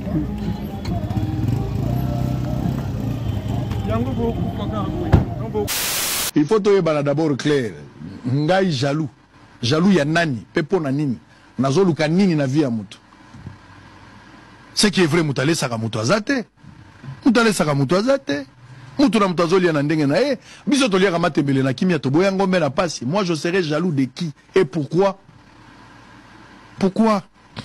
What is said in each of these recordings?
Il faut te d'abord clair. Ngai jaloux. Jaloux ya nani, pepo na nini. Nazoluka nini na vie ya mutu. Ce qui est vrai, mutale saka mutu azate. Mutale saka mutu azate. Mutu na mutu azoli na ndenge na e. Biso to liaka matembele na kimia to boya ngombe na pasi. Moi je serais jaloux de qui et pourquoi? Pourquoi?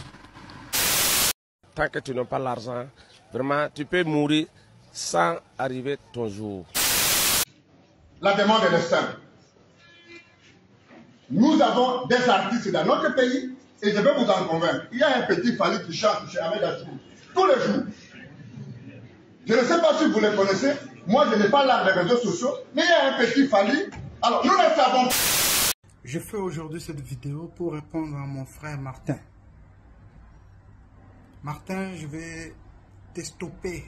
Tant que tu n'as pas l'argent, vraiment tu peux mourir sans arriver ton jour. La demande est simple. Nous avons des artistes dans notre pays et je vais vous en convaincre. Il y a un petit Fally qui chante chez Ahmed Achou tous les jours. Je ne sais pas si vous le connaissez. Moi, je n'ai pas l'art des réseaux sociaux, mais il y a un petit Fally. Alors, nous le savons. Je fais aujourd'hui cette vidéo pour répondre à mon frère Martin. Martin, je vais te stopper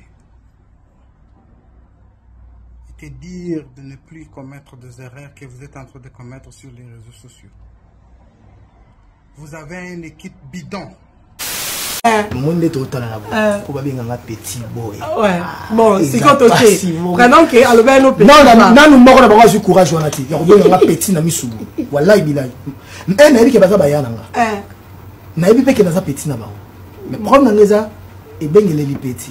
et te dire de ne plus commettre des erreurs que vous êtes en train de commettre sur les réseaux sociaux. Vous avez une équipe bidon. Monde total pour bien un petit boy. Ouais. Bon, c'est quand ok. Prenons que alors no petit. Non, nous moko na ba su courage wana ti. Ya ko bien un petit na misubu. Wallahi bilahi. Na yebi ke baza bayana nga. Na yebi pe ke baza petit na ba. Mais problème ngeza e bengele li petit.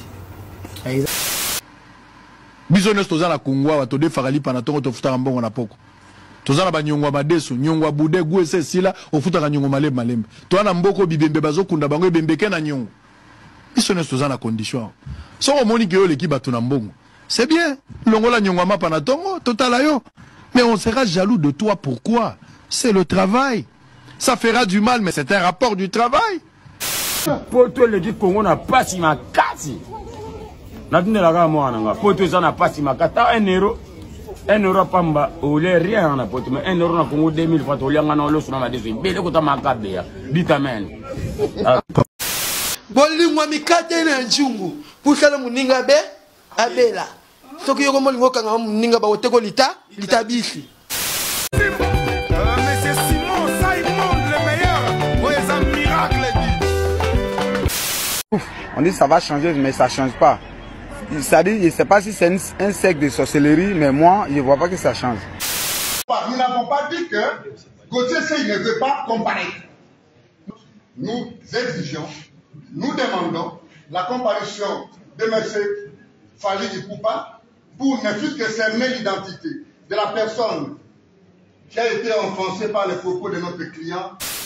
Bisones toza na kungwa wa to defaka lipa na tongo to futaka mbongo na poko. Toza na ba nyongwa madesu, nyongwa bude guese sila ofutaka nyongo malembe malembe. To na mboko bibembe bazokunda bango ebembeke na nyongo. Bisones toza na condition. So omoni ke yo leki batu na mbongo. C'est bien. Longola nyongwa mapa na tongo totala yo. Mais on sera jaloux de toi pourquoi? C'est le travail. Ça fera du mal mais c'est un rapport du travail. Pour toi le dit Congo na pasi makasi. Na dine la ga mo ananga. Pour toi ça na pasi makata 1 euro. 1 euro pamba ole rien na poto mais 1 euro na Congo 2000 fois to lianga na lo suna ma deso. Bele ko ta makabe ya. Vitamin. Bolingwa mikate na njungu. Pusala muninga be abela. Soki yoko molingo kanga muninga ba oteko litabisi. On dit ça va changer, mais ça ne change pas. C'est-à-dire, je ne sais pas si c'est un secte de sorcellerie, mais moi, je ne vois pas que ça change. Nous n'avons pas dit que Gauthier Seye ne veut pas comparaître. Nous exigeons, nous demandons la comparution de M. Fally Ipupa pour ne fût que cerner l'identité de la personne qui a été offensée par les propos de notre client.